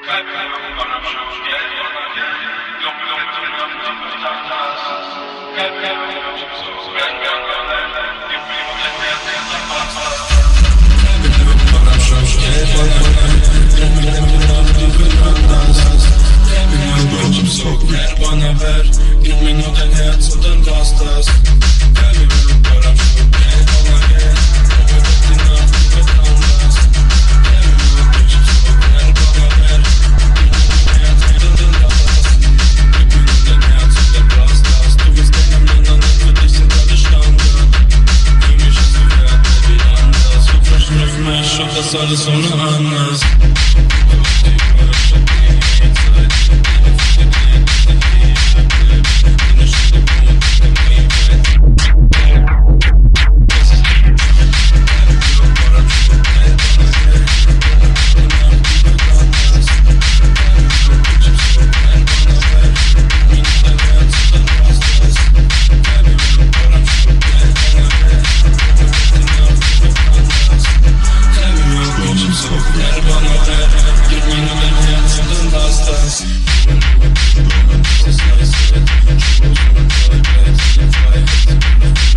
Gib mir nur dein Herz und dann war's das. Baby, wenn du bei am Schub Geld von der Geld, und wir wird die Nacht, die wird anders. Baby, wenn du Bitch, ich so Geld von der Welt, gib mir dein Herz und dann war's das. Gib mir nur dein Herz und dann war's das. Du bist dein am Internet, für dich sind alle Standard. Für mich ist die Welt, Baby, anders. Du flashen auf mich und das alles ohne anders. Das ist nice,